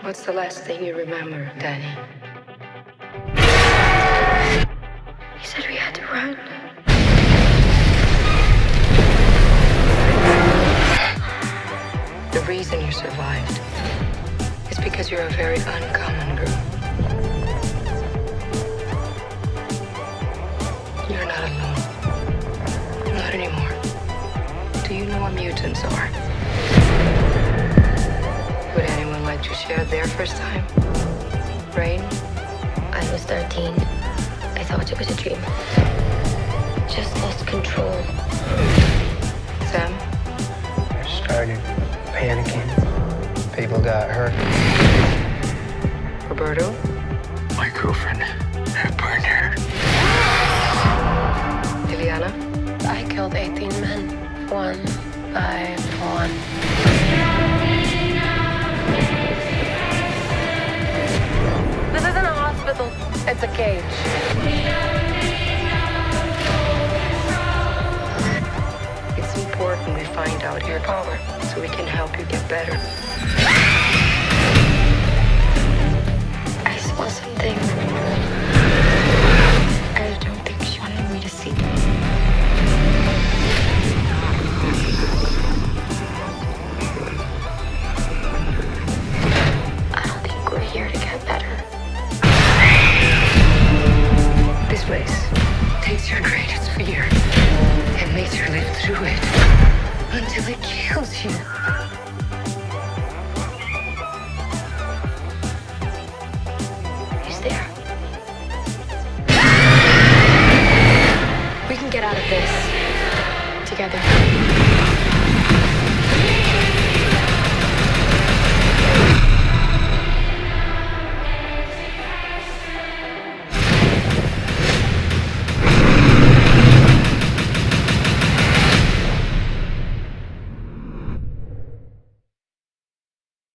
What's the last thing you remember, Danny? He said we had to run. The reason you survived is because you're a very uncommon girl. You're not alone. Not anymore. Do you know what mutants are? Would anyone like to share their first time? Rain? I was 13. I thought it was a dream. Just lost control. Sam? I started panicking. People got hurt. Roberto? My girlfriend had burned her. Liliana? I killed 18 men, one by one. This isn't a hospital, it's a cage. It's important we find out your power so we can help you get better. I saw something. I don't think she wanted me to see. I don't think we're here to get better. This place takes your greatest fear and makes you live through it until it kills you.